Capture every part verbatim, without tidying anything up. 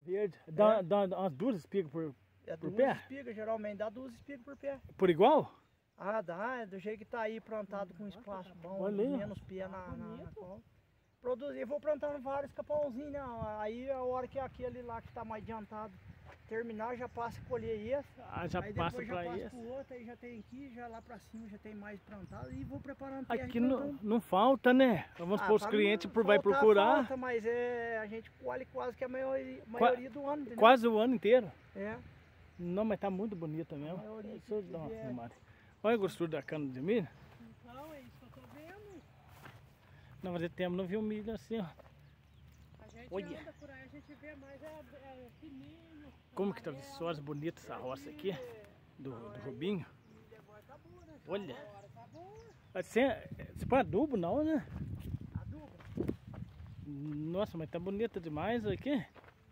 Verde. Dá, é. dá, dá umas duas espigas por, é por duas pé? espigas, geralmente dá duas espigas por pé. Por igual? Ah, dá, é do jeito que tá aí plantado com espaço bom, Olha, menos pé na, na, na cola. Produzir, eu vou plantando vários capãozinhos, né? Aí a hora que aquele lá que tá mais adiantado terminar, já passa a colher esse. Ah, já aí passa depois já pra passa esse. pro outro, aí já tem aqui, já lá pra cima já tem mais plantado e vou preparando terra. Aqui não, não falta, né? Vamos ah, pôr os clientes por, vai procurar. Falta, mas é, a gente colhe quase que a maioria, maioria do ano, entendeu? Quase o ano inteiro? É. Não, mas tá muito bonita mesmo. Maioria Deixa eu dar uma filmada. Olha a grossura da cana de milho. Então, é isso que eu tô vendo. Não, mas tempo não viu milho assim, ó. A gente Olha. anda por aí, a gente vê mais é, é fininho. Como que tá viçosa, bonita essa roça aqui, do, do Rubinho. Olha. Você, você põe adubo não, né? Adubo? Nossa, mas tá bonita demais aqui.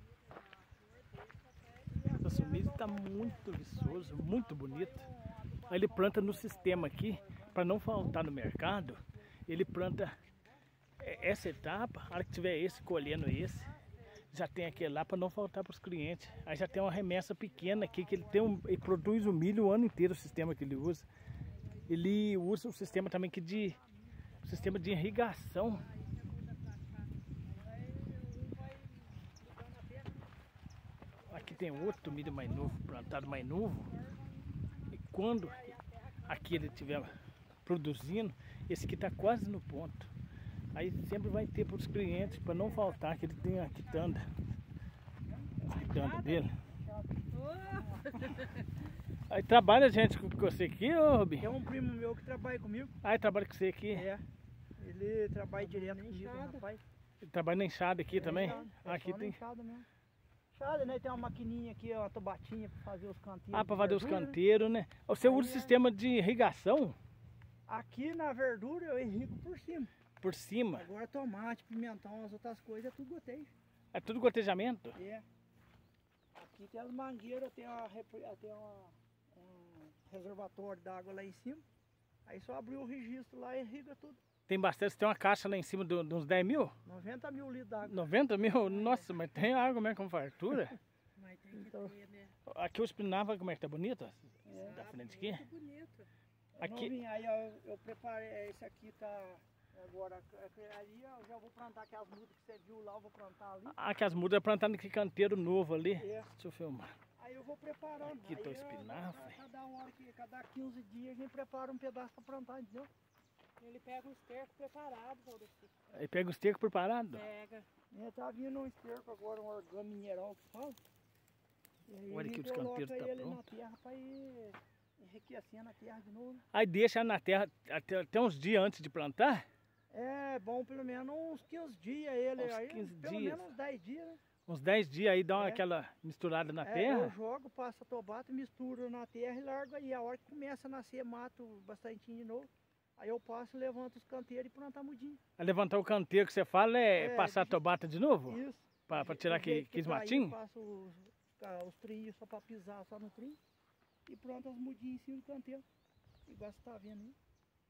Nossa, o milho tá muito viçoso, muito bonito. Aí ele planta no sistema aqui, para não faltar no mercado. Ele planta essa etapa, a hora que tiver esse colhendo esse, já tem aquele lá para não faltar para os clientes. Aí já tem uma remessa pequena aqui, que ele, tem um, ele produz o milho o ano inteiro, o sistema que ele usa. Ele usa o sistema também que de o sistema de irrigação. Aqui tem outro milho mais novo, plantado mais novo. E quando aqui ele estiver produzindo, esse aqui está quase no ponto. Aí sempre vai ter para os clientes, para não faltar, que ele tem a quitanda. A quitanda dele. Aí trabalha gente com você aqui, ô Robinho? Tem um primo meu que trabalha comigo. Ah, ele trabalha com você aqui? É. Ele trabalha direto comigo, rapaz. Ele trabalha na enxada aqui é, também? É, ah, aqui tem. Enxada mesmo. Enxada, né? Tem uma maquininha aqui, uma tobatinha para fazer os canteiros. Ah, para fazer os canteiros, né? Você usa o sistema de irrigação? Aqui na verdura eu irrigo por cima. Por cima? Agora tomate, pimentão, as outras coisas é tudo gotejo. É tudo gotejamento? É. Aqui tem as mangueiras, tem, uma, tem uma, um reservatório d'água lá em cima. Aí só abriu o registro lá e irriga tudo. Tem bastante, tem uma caixa lá em cima de uns dez mil? noventa mil litros d'água. noventa mil? Nossa, mas tem água mesmo com fartura? Mas tem que então, ter, né? Aqui o espinafre, como é que tá bonito? É, da frente aqui? Muito bonito. Aqui... Novinho, aí eu, eu preparei, esse aqui tá... Agora, ali eu já vou plantar aquelas mudas que você viu lá, eu vou plantar ali. Ah, que as mudas é plantar naquele canteiro novo ali? É. Deixa eu filmar. Aí eu vou preparando. Aqui tá o espinafre. Cada hora que, cada quinze dias a gente prepara um pedaço para plantar, entendeu? Ele pega um esterco preparado, Valdeci. Ele pega o esterco preparado? Pega. É, tá vindo um esterco agora, um organo mineral que fala. E aí olha aqui os canteiros tá ele pronto. na terra para ir enriquecendo a terra de novo. Aí deixa na terra até, até uns dias antes de plantar? É bom pelo menos uns quinze dias ele, uns aí, quinze pelo dias. menos uns dez dias, né? Uns dez dias aí dá uma, é. aquela misturada na é, terra? Eu jogo, passo a tobata, misturo na terra e largo aí. A hora que começa a nascer, mato bastante de novo. Aí eu passo, levanto os canteiros e plantar mudinho. A levantar o canteiro que você fala é, é passar a tobata de novo? Isso. Para tirar aqueles que matinhos? Eu faço os, os trinhos só para pisar só no trinho. E pronto as mudinhas em cima do canteiro. Igual você está vendo aí.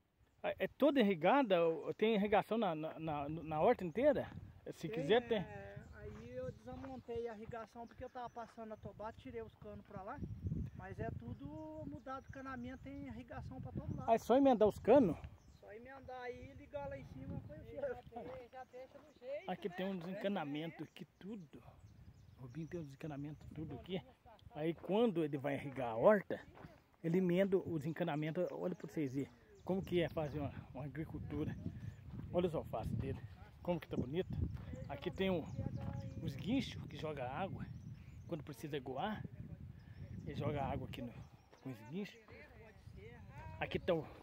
É toda irrigada? Tem irrigação na, na, na, na horta inteira? Se tem, quiser tem. É, aí eu desamontei a irrigação porque eu estava passando a tobata, tirei os canos para lá. Mas é tudo mudado, o canamento tem irrigação para todo lado. Ah, é só emendar os canos? Só emendar aí e ligar lá em cima. Foi já, já deixa no jeito. Aqui né? Tem um desencanamento aqui tudo. O Rubinho tem um desencanamento tudo aqui. Aí quando ele vai irrigar a horta, ele emenda o desencanamento. Olha para vocês verem como que é fazer uma, uma agricultura. Olha os alfaces dele, como que tá bonito. Aqui tem um, os guinchos que joga água quando precisa aguar. Ele joga água aqui no, com os guinchos. Aqui tá o,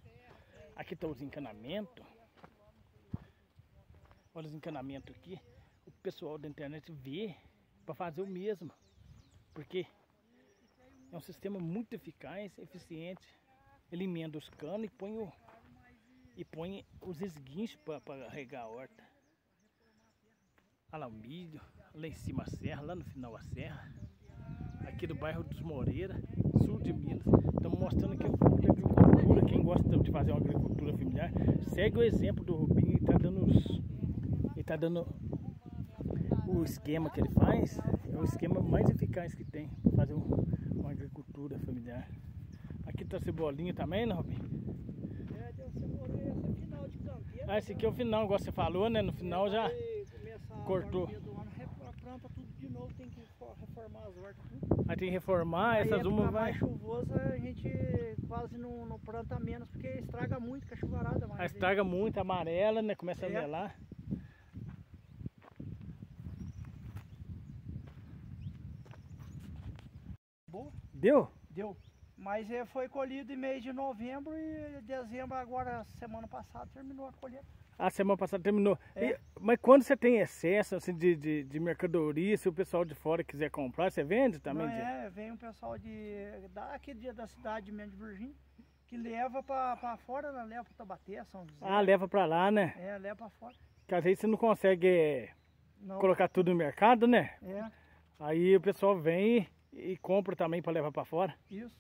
aqui tá os encanamentos. Olha os encanamentos aqui. O pessoal da internet vê para fazer o mesmo, porque é um sistema muito eficaz, eficiente. Ele emenda os canos e põe, o, e põe os esguinchos para regar a horta. Olha lá o milho, lá em cima a serra, lá no final a serra. Aqui do bairro dos Moreira, sul de Minas. Estamos mostrando aqui um pouco de agricultura. Quem gosta de fazer uma agricultura familiar, segue o exemplo do Rubinho. Ele está dando, os, ele tá dando o esquema que ele faz. Eu o esquema mais eficaz que tem para fazer um, uma agricultura familiar. Aqui tá cebolinha também, né, Robinho? É, tem cebolinha, esse é final de canteiro. Ah, esse aqui é o final, igual você falou, né? No final já cortou. Planta tudo de novo, tem que reformar as hortas. Tudo. Aí tem que reformar, aí essas uma vai... mais chuvosa a gente quase não, não planta menos, porque estraga muito com a chuvarada. Aí estraga muito, amarela, né? Começa é. a melar. Boa? Deu? Deu. Mas é, foi colhido em mês de novembro e dezembro, agora, semana passada, terminou a colheita. A semana passada terminou. É. E, mas quando você tem excesso assim, de, de, de mercadoria, se o pessoal de fora quiser comprar, você vende também? Não, de... é, vem um pessoal de, daqui dia da cidade mesmo de Virgínia, que leva para fora, né? Leva para Taubaté, São José. Ah, leva para lá, né? É, leva para fora. Porque às vezes você não consegue não. colocar tudo no mercado, né? É. Aí o pessoal vem e, e compra também para levar para fora. Isso.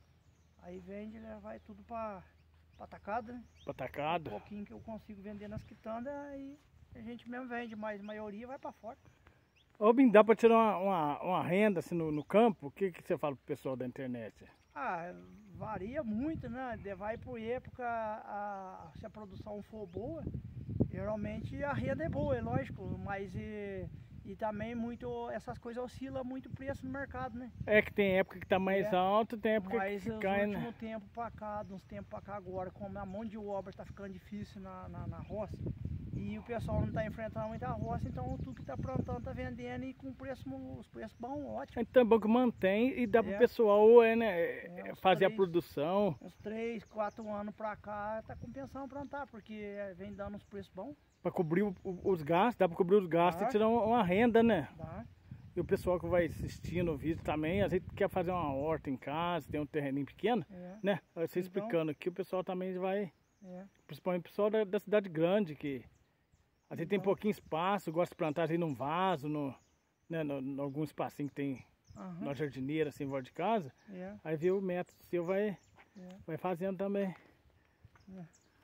Aí vende, né? Vai tudo para atacado, né? Para atacado. Um pouquinho que eu consigo vender nas quitandas, aí a gente mesmo vende, mas a maioria vai para fora. Ô, Bim, dá para tirar uma, uma, uma renda assim no, no campo? O que, que você fala pro pessoal da internet? Ah, varia muito, né? Vai por época, a, se a produção for boa, geralmente a renda é boa, é lógico, mas e, e também muito, essas coisas oscilam muito o preço no mercado, né? É que tem época que tá mais é, alto, tem época mas que cai, cai, né? Mas né? uns tempo para cá, de uns tempos para cá agora, como a mão de obra está ficando difícil na, na, na roça, e o pessoal não está enfrentando muita roça, então tudo que está plantando está vendendo e com preço, os preços bons, ótimo. Então é bom que mantém e dá é. para o pessoal é, né, é, fazer três, a produção. Uns três, quatro anos para cá está compensando plantar, porque vem dando uns preços bons. Para cobrir o, o, os gastos, dá para cobrir os gastos Dá. e tirar uma, uma renda, né? Dá. E o pessoal que vai assistindo o vídeo também, às vezes quer fazer uma horta em casa, tem um terreninho pequeno, é. né? Você então, explicando aqui, o pessoal também vai, é. principalmente o pessoal da, da cidade grande, que às vezes então, tem pouquinho espaço, gosta de plantar aí num vaso, no, né, no, no algum espacinho que tem uhum. na jardineira, assim, em volta de casa. É. Aí vê o método seu, vai, é. vai fazendo também. É.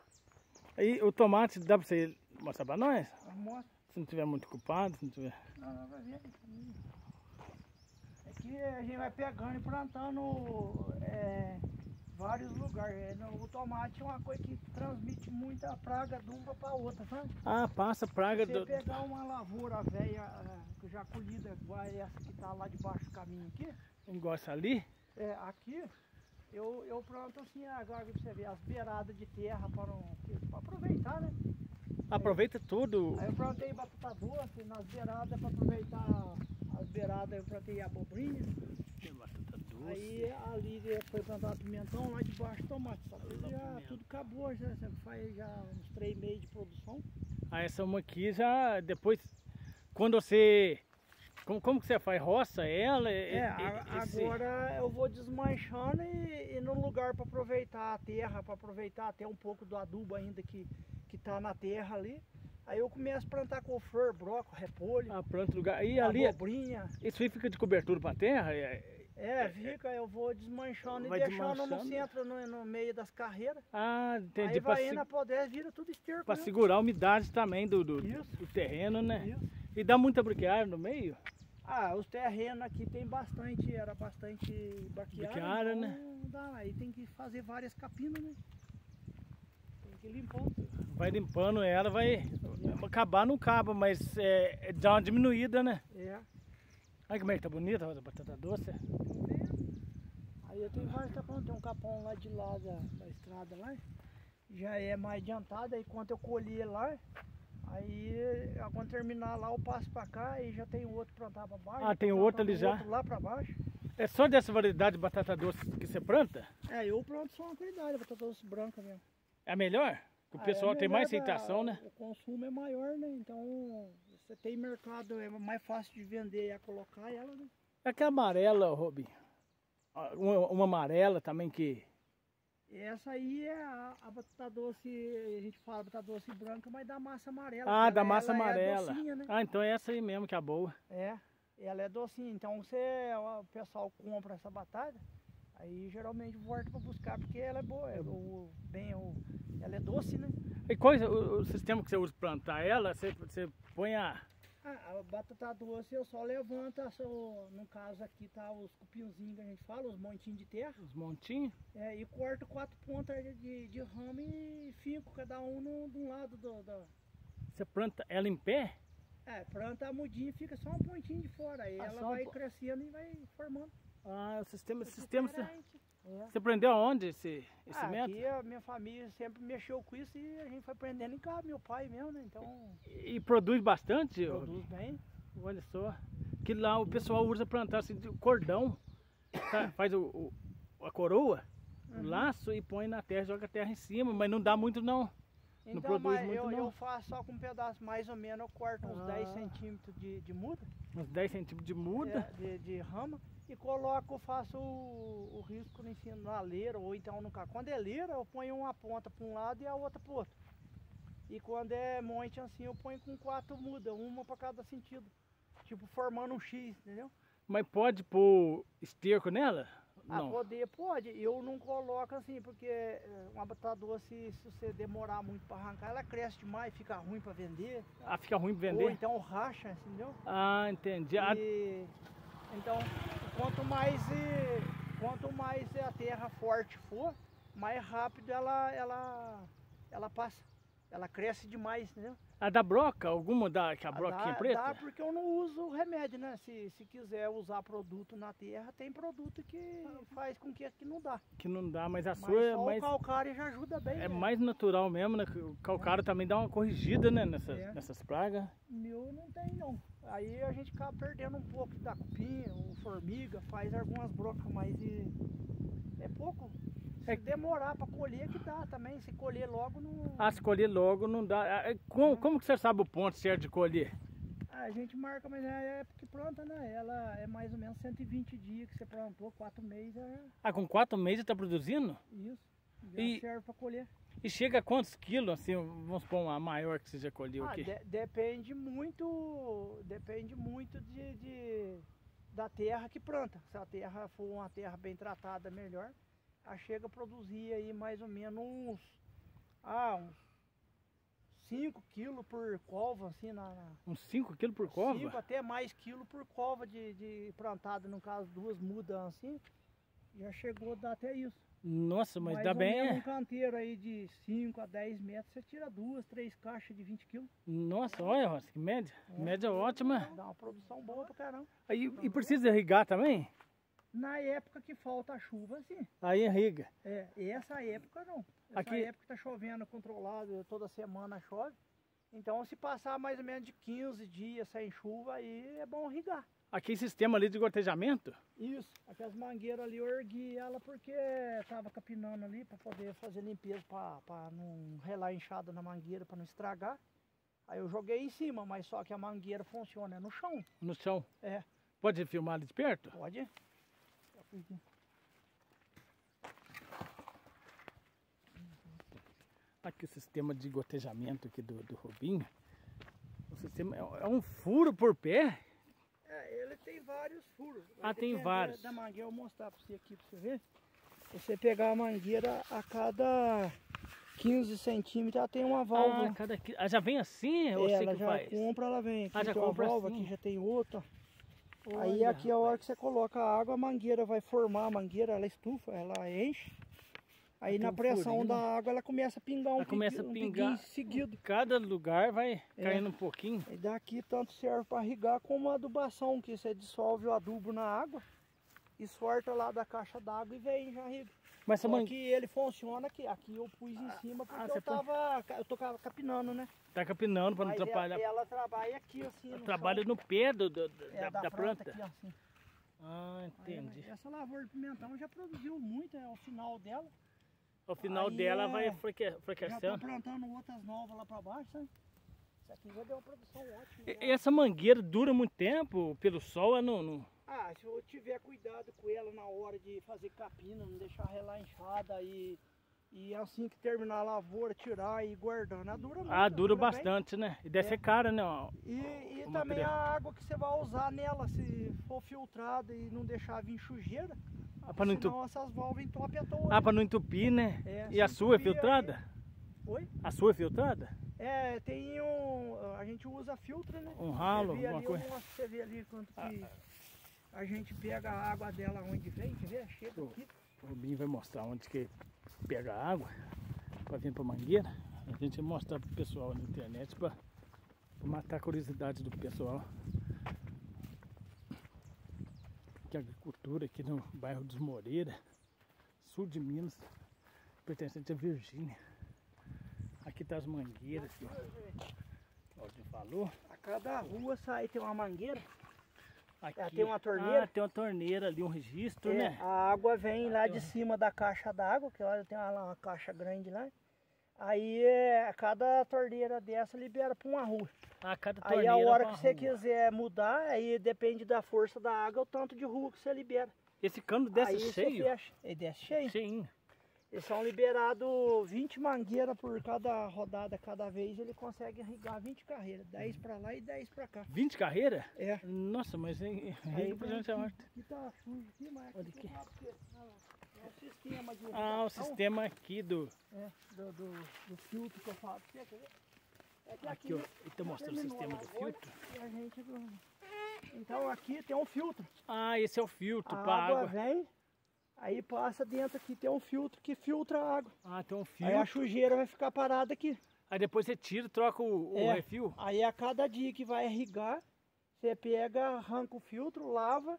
Aí o tomate, dá pra você mostrar pra nós? Mostra. Se não tiver muito ocupado, se não tiver... Não, não, vai ver. Aqui a gente vai pegando e plantando é, vários lugares. O tomate é uma coisa que transmite muita praga de uma para outra, sabe? Ah, passa praga Se do... você pegar uma lavoura velha, já colhida, igual essa que está lá debaixo do caminho aqui. Igual essa ali? É, aqui eu, eu planto assim, agora pra você ver, as beiradas de terra para aproveitar, né? Aproveita tudo. Aí eu plantei batata doce nas beiradas para aproveitar as beiradas, eu plantei abobrinha. Tem batata doce. Aí ali foi plantado pimentão, lá debaixo tomate. Só que já tudo acabou, já você faz já uns três meses de produção. Ah, essa uma aqui já depois, quando você... Como, como que você faz? Roça ela? É, e, a, esse... agora eu vou desmanchando e, e no lugar para aproveitar a terra, para aproveitar até um pouco do adubo ainda que, que tá na terra ali. Aí eu começo a plantar couve-flor, brócolis, repolho, ah, planta lugar. E ali, abobrinha. Isso aí fica de cobertura para terra? É, é, fica, eu vou desmanchando vai e deixando desmanchando. no centro, no, no meio das carreiras. Ah, entendi. Aí vai Para indo a poder, vira tudo esterco. Para né? segurar a umidade também do, do, Isso. do terreno, né? Isso. E dá muita braquiária no meio? Ah, os terrenos aqui tem bastante, era bastante braquiária, Braquiária, então né? dá, aí tem que fazer várias capinas, né? Tem que ir limpando. Vai limpando ela, vai... Acabar não acaba, mas é, é, dá uma diminuída, né? É. Olha como é que tá bonita a batata doce. Aí eu tenho vários capões, tem um capão lá de lá da, da estrada lá, já é mais adiantado, aí quando eu colher lá, aí quando terminar lá eu passo pra cá e já tem outro plantado pra baixo. Ah, tem outro ali já? Outro lá pra baixo. É só dessa variedade de batata doce que você planta? É, eu planto só uma qualidade, batata doce branca mesmo. É a melhor? O Ah, pessoal é tem melhor mais da- aceitação, né? O consumo é maior, né? Então você tem mercado, é mais fácil de vender e colocar ela, né? Aquela amarela, Robin. Uma, uma amarela também que... Essa aí é a, a batata doce, a gente fala batata doce branca, mas da massa amarela. Ah, porque da ela- massa ela amarela. É docinha, né? Ah, então é essa aí mesmo que é a boa. É, ela é docinha. Então você, o pessoal compra essa batata, aí geralmente volta para buscar porque ela é boa, é o, bem, o, ela é doce, né? E coisa, o, o sistema que você usa para plantar ela, você, você põe a, Ah, a batata doce eu só levanto, só, no caso aqui tá os cupinzinhos que a gente fala, os montinhos de terra. Os montinhos? É, e corto quatro pontas de, de ramo e finco cada um no, de um lado do, do... Você planta ela em pé? É, planta a mudinha e fica só um pontinho de fora. Aí Ah, ela só um vai po- crescendo e vai formando. Ah, o sistema, É sistema você, diferente. É. você aprendeu aonde esse, esse Ah, método? aqui a minha família sempre mexeu com isso e a gente foi aprendendo em casa, meu pai mesmo, né? Então, E, e produz bastante? ô? produz bem. Olha só. Que lá o pessoal usa plantar assim, de cordão. Tá? Faz o, o- a coroa, o Uhum. laço e põe na terra, joga a terra em cima, mas não dá muito não. Então, produz mas muito, eu, não? eu faço só com um pedaço, mais ou menos, eu corto uns Ah. dez centímetros de, de muda, Uns dez centímetros de muda. é, de, de rama, e coloco, faço o, o risco em cima na leira, ou então no cá. Quando é leira, eu ponho uma ponta para um lado e a outra para o outro. E quando é monte assim, eu ponho com quatro mudas, uma para cada sentido. Tipo, formando um X, entendeu? Mas pode pôr esterco nela? Ah, Não. poder pode. Eu não coloco assim, porque é, uma batata doce, se você demorar muito para arrancar, ela cresce demais, fica ruim para vender. Ah, fica ruim pra Ou vender? então racha, entendeu? Ah, entendi. Ah, E, então, quanto mais, eh, quanto mais a terra forte for, mais rápido ela, ela, ela passa. Ela cresce demais, entendeu? a da broca, alguma da que a Ah, broquinha dá, preta? dá porque eu não uso remédio, né? Se, se quiser usar produto na terra, tem produto que faz com que aqui não dá. Que não dá, mas a Mas sua é só mais, o calcário já ajuda bem. é né? mais natural mesmo, né? que O calcário também dá uma corrigida, né? Nessas, É. nessas pragas. Meu não tem não. Aí a gente acaba perdendo um pouco da cupinha, ou formiga, faz algumas brocas, mas e- é pouco. Se É- demorar para colher que dá também, se colher logo não. Ah, se colher logo não dá. Ah, é, Como, como que você sabe o ponto certo de colher? Ah, a gente marca, mas é a época que planta, né? Ela é mais ou menos cento e vinte dias que você plantou, quatro meses, é Ah, com quatro meses tá produzindo? isso. Já E- serve para colher. E chega a quantos quilos, assim, vamos supor uma maior que você já colheu Ah, aqui? de- depende muito, depende muito de, de- da terra que planta. Se a terra for uma terra bem tratada, melhor. Aí chega a produzir aí mais ou menos uns, ah, uns cinco quilos por cova, assim, na, na Uns cinco quilos por cova? cinco até mais quilos por cova de, de plantada, no caso duas mudas assim, já chegou a dar até isso. Nossa, mas mais dá ou bem, menos é? um canteiro aí de cinco a dez metros, você tira duas, três caixas de vinte quilos. Nossa, olha, Rosa, que média. Média ótima. Dá uma produção boa pra caramba. Aí, e precisa irrigar também? Na época que falta chuva, sim. Aí irriga. É, essa época não. Essa Aqui- época tá chovendo controlado, toda semana chove. Então se passar mais ou menos de quinze dias sem chuva, aí é bom irrigar. Aqui sistema ali de gotejamento? Isso. Aquelas mangueiras ali eu ergui ela porque tava capinando ali para poder fazer limpeza, para não relar inchada na mangueira, para não estragar. Aí eu joguei em cima, mas só que a mangueira funciona no chão. No chão. É, Pode filmar ali de perto? pode. Aqui o sistema de gotejamento aqui do, do Rubinho. O sistema é, é um furo por pé? É, ele tem vários furos. Ah, tem depender vários. Da mangueira, eu vou mostrar para você aqui para você ver. Você pegar a mangueira a cada quinze centímetros, ela tem uma válvula. Ah, cada qui- ah, já vem assim? Ou É, você ela que já faz? compra, ela vem. Aqui Ah, já tem uma compra válvula, assim. aqui já tem outra. Aí Olha, aqui a hora que você coloca a água, a mangueira vai formar, a mangueira ela estufa, ela enche. Aí Tem na um pressão furinho. da água ela começa a pingar um, Ela começa a piqui- um pingar. pinguinho seguido. Cada lugar vai É. caindo um pouquinho. E daqui tanto serve para irrigar como a adubação, que você dissolve o adubo na água e sorta lá da caixa d'água e vem já irriga. Mas essa Só man... que ele funciona aqui, aqui eu pus em cima porque ah, você eu tava, eu tô ca- capinando, né? tá capinando para não Mas ela, atrapalhar. ela trabalha aqui assim, no Trabalha chão. no pé do, do- do- É, da, da planta. aqui, assim. Ah, Aí, entendi. essa lavoura de pimentão já produziu muito, é o final dela. Ao final aí dela é- vai freque- Já tô frequecendo. plantando outras novas lá pra baixo, sabe? Isso aqui já deu uma produção ótima. E já. e essa mangueira dura muito tempo pelo sol? É no, no- Ah, se eu tiver cuidado com ela na hora de fazer capina, não deixar ela inchada e, e assim que terminar a lavoura, tirar e ir guardando, ela dura muito. Ah, dura bem. bastante, né? E deve É. ser cara, né? ó. E, e o também material. a água que você vai usar nela, se for filtrada e não deixar vir sujeira, Ah, pra não entu- senão essas válvulas entopem à toa. Ah, para não entupir, né? É, E a se sua é entupir, filtrada? aí- Oi? A sua é filtrada? É, tem um... A gente usa filtro, né? Um ralo, Você vê alguma ali, coisa? eu mostro pra você ver ali quanto que Ah. a gente pega a água dela onde vem, quer ver? Chega O aqui. o Rubinho vai mostrar onde que pega a água para vir para mangueira. A gente vai mostrar pro pessoal na internet para matar a curiosidade do pessoal. Que a agricultura aqui no bairro dos Moreira, sul de Minas, pertencente a Virgínia. Aqui tá as mangueiras que o Claudinho falou. A cada rua sai, tem uma mangueira. Aqui, tem uma torneira? Ah, tem uma torneira ali, um registro, É, né? a água vem lá de cima da caixa d'água, que olha, tem uma, uma caixa grande lá. Aí é, cada torneira dessa libera para uma rua. Ah, cada Aí torneira a hora pra que você rua. quiser mudar, aí depende da força da água, o tanto de rua que você libera. Esse cano desce Aí você cheio? fecha. Ele desce cheio. Cheinho. Eles são liberados vinte mangueiras por cada rodada, cada vez ele consegue irrigar vinte carreiras, dez para lá e dez para cá. vinte carreiras? É. Nossa, mas é, é Aí impressionante a horta. aqui tá sujo aqui, mas Olha aqui aqui. eu falo pra você. Olha lá. É o sistema de Ah, o irrigação, sistema aqui do... é, do, do, do filtro que eu falo pra você, quer ver? É que Aqui, ó, né, ele tá mostrando o terminou sistema a do lavoura filtro. e a gente... Então aqui tem um filtro. Ah, esse é o filtro A para água água. vem, aí passa dentro aqui, tem um filtro que filtra a água. Ah, tem um Aí a filtro. sujeira vai ficar parada aqui. Aí depois você tira, troca o, o É. refil. Aí a cada dia que vai irrigar, você pega, arranca o filtro, lava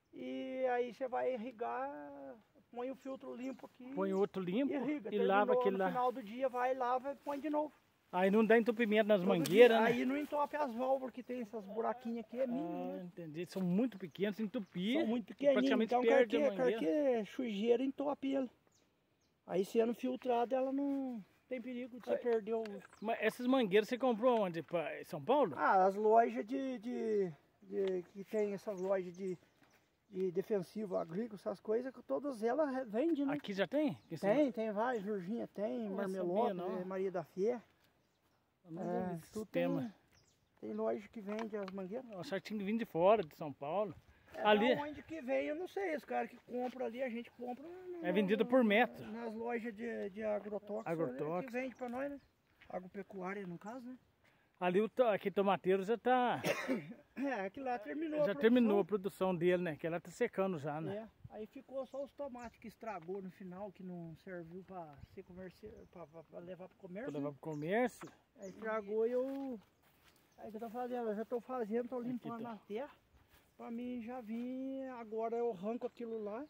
e aí você vai irrigar, põe o filtro limpo aqui Põe outro limpo e irriga. e lava Terminou, aquele no lá. final do dia vai, lava e põe de novo. Aí não dá entupimento nas Todo mangueiras, dia. né? Aí não entope as válvulas que tem essas buraquinhas aqui, é mínimo, Ah, né? entendi. São muito pequenos, entupir. São muito pequenininhos, praticamente então perde a qualquer, mangueira. qualquer sujeira entope ele. Aí sendo filtrado ela não tem perigo de você perder o... Mas essas mangueiras você comprou onde? Pra São Paulo? Ah, as lojas de, de, de que tem essas lojas de, de defensivo agrícola, essas coisas, que todas elas vendem, né? Aqui já tem? Esse- Tem, tem várias, Virgínia tem, Não Marmelota, sabia, não. eh, Maria da Fé. Eu não É, vi esse tudo sistema. tem, tem loja que vende as mangueiras. Eu achava que tinha que vir de fora, de São Paulo. É, Ali- da onde que vem, eu não sei, os caras que compram ali, a gente compra... no- É vendido por metro. Nas lojas de, de agrotóxicos, Agrotóxico. né, que vende pra nós, né? Agropecuária, no caso, né? Ali o to- aqui tomateiro já tá. É, aquilo lá terminou a Já produção. terminou a produção dele, né? Que ela tá secando já, né? É, aí ficou só os tomates que estragou no final, que não serviu para ser comercial, para levar para o comércio. Pra levar né? pro comércio. Aí estragou e eu. Aí que eu tô fazendo, eu já tô fazendo, tô limpando tá. a terra. Para mim já vir, agora eu arranco aquilo lá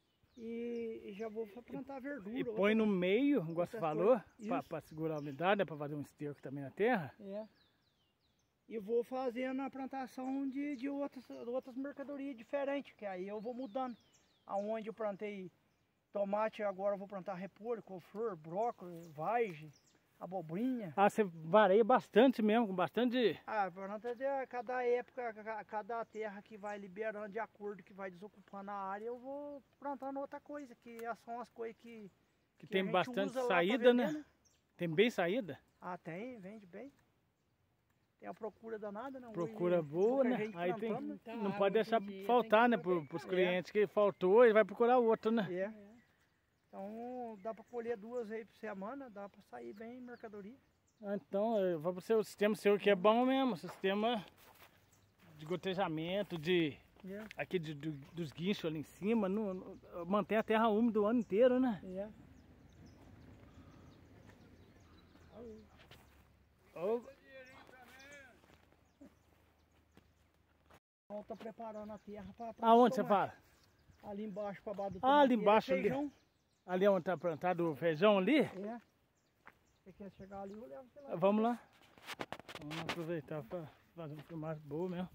e, e já vou plantar verdura. E põe no meio, igual você outra falou, coisa. pra, Isso. pra segurar a umidade, para fazer um esterco também na terra. É. E vou fazendo a plantação de, de outras, outras mercadorias diferentes, que aí eu vou mudando. Aonde eu plantei tomate, agora eu vou plantar repolho, couve-flor, brócolis, vagem, abobrinha. Ah, você vareia bastante mesmo, com bastante. Ah, planta de cada época, ca- cada terra que vai liberando de acordo que vai desocupando a área, eu vou plantando outra coisa, que são as coisas que, Que que a tem gente bastante usa lá pra saída, vender, né? Tem bem saída. Ah, tem, vende bem. Tem a procura danada, né? Procura Hoje, boa, pouca né? gente Aí tem, plantando, né? Então, não água pode deixar por dia, faltar, tem né? que Pro, pros aproveitar. clientes que faltou, ele vai procurar outro, né? É. Então dá para colher duas vezes por semana, dá para sair bem em mercadoria. Ah, então, eh, vai pro seu sistema seu que é bom mesmo, sistema de gotejamento, de É, aqui de, do- dos guinchos ali em cima, no, no- mantém a terra úmida o ano inteiro, né? é. Ô, Então tá preparando a terra para aonde você fala? Ali embaixo para baixo do Ah, ali tomate, embaixo, ali. feijão. Ali onde tá plantado o feijão ali? É. Você quer chegar ali, eu levo você lá. Vamos lá. Vamos aproveitar para fazer uma filmagem boa mesmo.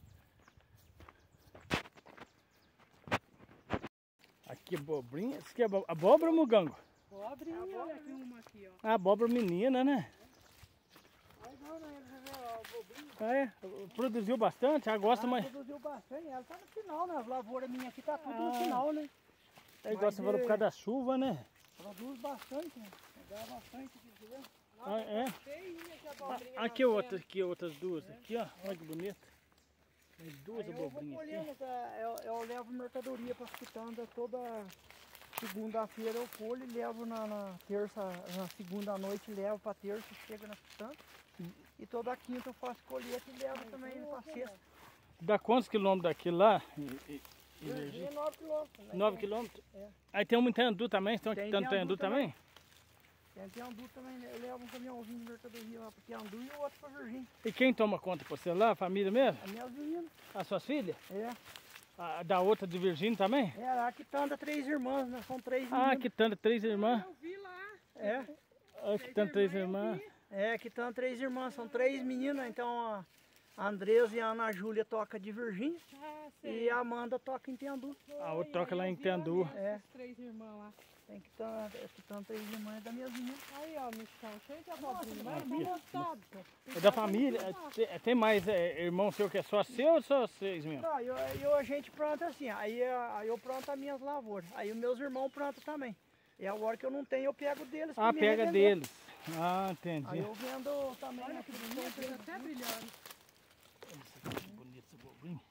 Aqui abobrinha. Isso aqui é abo- abóbora ou mugango? Pobre, olha aqui uma aqui, ó. Ah, abóbora menina, né? Aí não, né? Você vê, ó, o bobrinho. Ah, é? Produziu bastante, já gosta, Ah, mas produziu bastante, ela tá no final, né? As lavouras minhas aqui tá tudo Ah. no final, né? é igual você falou por causa da chuva, né? Produz bastante, né? Dá bastante aqui, tá vendo? Ah, é? Cheinha de Ah, abobrinha aqui nascendo. outra, aqui outras duas. Aqui, ó. Olha que bonita. Tem duas Aí eu vou abobrinhas aqui. colhendo, tá? eu, eu levo mercadoria para as quitandas toda segunda-feira eu colho e levo na, na terça, na segunda à noite levo para terça, chega na quitanda. E toda quinta eu faço colheita e levo também pra sexta. Dá quantos quilômetros daqui lá? E, e, e Virgínia é nove quilômetros. Né? nove quilômetros? É. Aí tem um em Tendu também, estão Tem quitando Tendu Tendu também? Tem Tendu também, né? Eu levo um caminhãozinho de mercadoria lá pro Tendu e o outro pra Virgínia. E quem toma conta pra você lá? A família mesmo? As minhas meninas. As suas filhas? É. A, da outra de Virgínia também? É, lá quitanda três irmãs, né? São três Ah, meninas. quitando três irmãs. Eu vi lá. É. Ah, quitando três irmãs. É, quitanda três irmãs, são três meninas, então a a Andresa e a Ana Júlia tocam de Virgínia Ah, e a Amanda toca em Tendu. A outra toca lá em Tendu. É. Os três irmãos lá. Tem quitanda, quitanda três irmãs é das minhas meninas. Aí, ó, no chão, cheio de abobrinha. Mas Aqui. tá gostado. É da família? É, tem, tem mais é, irmão seu que é só seu ou só vocês mesmo? Não, eu, eu, a gente planta assim, aí, aí eu planto as minhas lavouras, aí os meus irmãos plantam também. E a hora que eu não tenho, eu pego deles. pra Ah, me pega revender. deles. Ah, entendi. Aí eu vendo também. Olha aqui que do bonito, meu tá até brilhando. Olha que bonito esse bobrinho.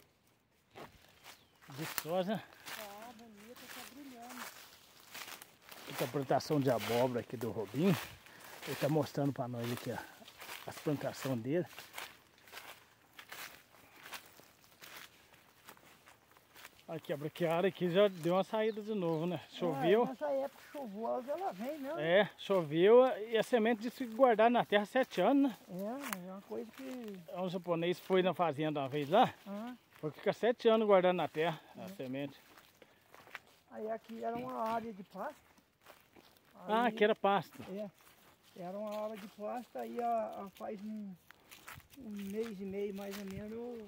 Viçosa. Ó, bonito, tá brilhando. Essa plantação de abóbora aqui do Robinho. Ele tá mostrando pra nós aqui ó, as plantações dele. Aqui a braquiária aqui já deu uma saída de novo, né? Choveu. Ah, nessa época chuvosa ela vem, né? É, choveu e a semente disse que guardar na terra sete anos, né? É, é uma coisa que... Um japonês foi na fazenda uma vez lá, Ah, foi ficar sete anos guardando na terra a semente. aí aqui era uma área de pasto. Ah, Aí- que era pasto. É, era uma área de pasto, aí a, a faz um, um mês e meio mais ou menos eu,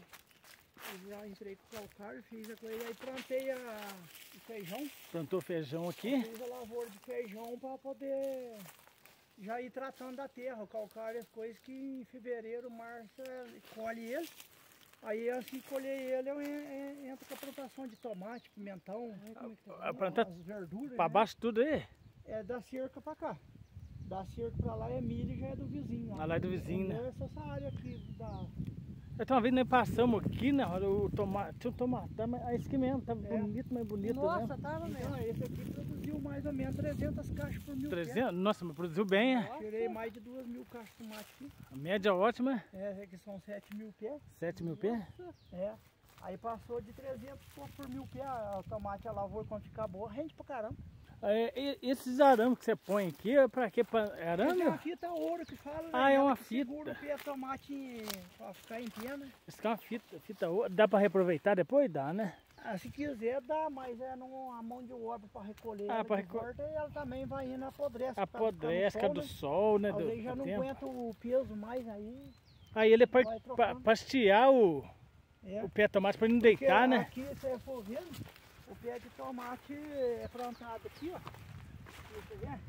eu já entrei com o calcário, fiz a coisa, aí plantei a, o feijão, Plantou feijão aqui. fiz a lavoura de feijão para poder já ir tratando da terra, o calcário é coisa que em fevereiro, março é, colhe ele. Aí assim que colhei ele, eu en- en- entro com a plantação de tomate, pimentão, A planta as verduras. para né? baixo tudo aí. É da cerca pra cá. Da cerca pra lá é milho e já é do vizinho. Ah, lá é do vizinho, né? É essa área aqui da... Então uma vez nós passamos aqui, né? O tomate, tinha um tomate, tá, mas esse aqui mesmo, tá É. bonito, mas bonito, Nossa, né? tava mesmo. Então, esse aqui produziu mais ou menos trezentas caixas por mil pés. trezentos? Nossa, mas produziu bem, é? Tirei mais de duas mil caixas de tomate aqui. A média ótima, É, que são sete mil pés. sete mil pés. É. Aí passou de trezentos por, por mil pés. O tomate, a lavoura, quando ficar boa, rende pra caramba. É, e- esses arames que você põe aqui, é pra quê? Pra, é Essa arame? é uma fita ouro que fala, né? Ah, é Ela uma que fita. segura o pé de tomate em- pra ficar em pé, né? Isso aqui é uma fita, fita ouro. Dá pra reaproveitar depois? Dá, né? Ah, se quiser dá, mas é não, a mão de obra para recolher Ah, ela pra de reco- volta e ela também vai indo apodrece. Apodrece, por que é causa do do sol, né? sol, Do, né? Às vezes já do não tempo. aguenta o peso mais aí. Aí ele é pra, vai pra, trocando. pra estiar o, É. o pé de tomate pra ele não Porque deitar, né? aqui, se você for vendo, o pé de tomate é plantado aqui, ó. Aqui, você vê?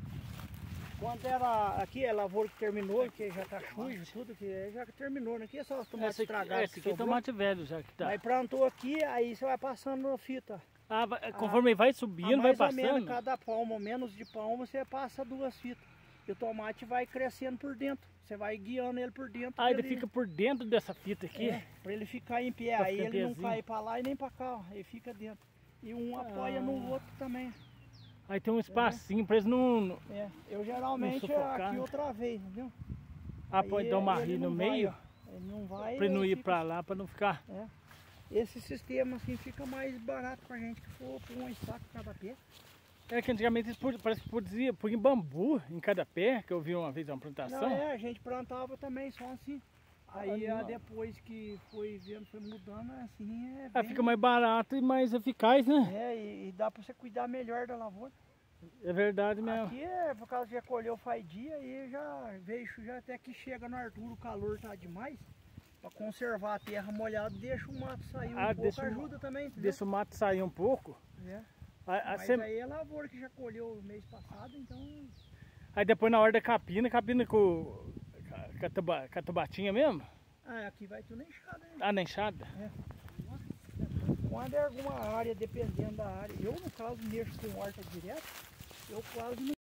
Quando era aqui, é lavoura que terminou, que já tá sujo, tudo que já terminou, né? Aqui é só os tomates Esse aqui, estragados esse que aqui é sobrou. tomate velho já que tá. Aí plantou aqui, aí você vai passando na fita. Ah, vai- conforme ele vai A subindo, vai mais ou menos passando. cada palmo, menos de palmo, você passa duas fitas. E o tomate vai crescendo por dentro. Você vai guiando ele por dentro. Ah, pra ele fica por dentro dessa fita aqui. É, pra ele ficar em pé. Pra Aí ficar em ele não pezinho. cai pra lá e nem pra cá, ó. Ele fica dentro. E um apoia Ah. no outro também. Aí tem um espacinho pra eles não. não- É, eu geralmente Não sufocar, aqui né? outra vez, entendeu? Ah, pode Aí dar uma ele ri no não meio, vai, ó. Ele não vai. pra ele não aí ir fica- pra lá, pra não ficar. É. Esse sistema assim fica mais barato pra gente que for por um estaca cada pé. É que antigamente eles pod- parece que podia pôr em bambu em cada pé, que eu vi uma vez uma plantação. Não, é, a gente plantava também só assim. Aí Ah, ah, não. depois que foi vendo, foi mudando, assim, é Ah, bem- fica mais barato e mais eficaz, né? É, e, e dá pra você cuidar melhor da lavoura. É verdade mesmo. Aqui é por causa que já colheu faz dia e já veio, já até que chega no Arthur, o calor tá demais. Pra conservar a terra molhada, deixa o mato sair um Ah, pouco, deixa o- ajuda também, entendeu? Deixa o mato sair um pouco. É. Aí, aí Mas você- aí é lavoura que já colheu mês passado, então... aí depois na hora da capina, capina com, com, a, tuba, com a tubatinha mesmo? Ah, aqui vai tudo enxada, né? Ah, na enxada? Quando é alguma área, dependendo da área, eu no caso mexo com horta direto, eu quase não